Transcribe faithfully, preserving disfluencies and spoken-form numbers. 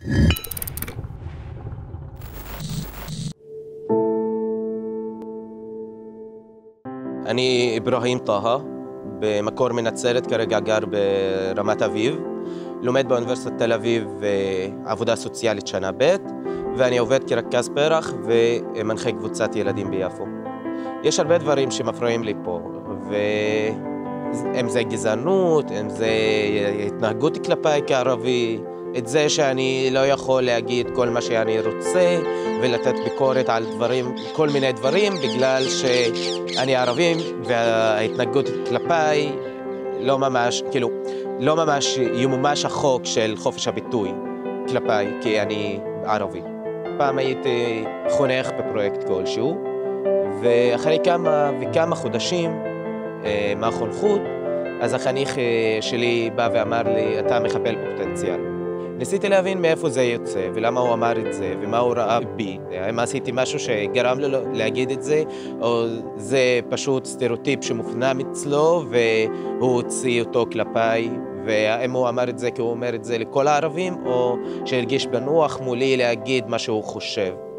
אני אברהים טאהא, במקור מנצרת, כרגע גר ברמת אביב, לומד באוניברסיטת תל אביב עבודה סוציאלית שנה ב', ואני עובד כרכז פרח ומנחה קבוצת ילדים ביפו. יש הרבה דברים שמפריעים לי פה, ואם זה גזענות, אם זה התנהגות כלפיי כערבי, את זה שאני לא יכול להגיד כל מה שאני רוצה ולתת ביקורת על דברים, כל מיני דברים, בגלל שאני ערבי וההתנהגות כלפיי לא ממש, כאילו, לא ממש ימומש החוק של חופש הביטוי כלפיי, כי אני ערבי. פעם הייתי חונך בפרויקט כלשהו, ואחרי כמה וכמה חודשים מהחונכות, אז החניך שלי בא ואמר לי, אתה מחבל פוטנציאל. ניסיתי להבין מאיפה זה יוצא, ולמה הוא אמר את זה, ומה הוא ראה בי. האם עשיתי משהו שגרם לו להגיד את זה, או זה פשוט סטריאוטיפ שמופנם אצלו, והוא הוציא אותו כלפיי, והאם הוא אמר את זה כי הוא אומר את זה לכל הערבים, או שהרגיש בנוח מולי להגיד מה שהוא חושב.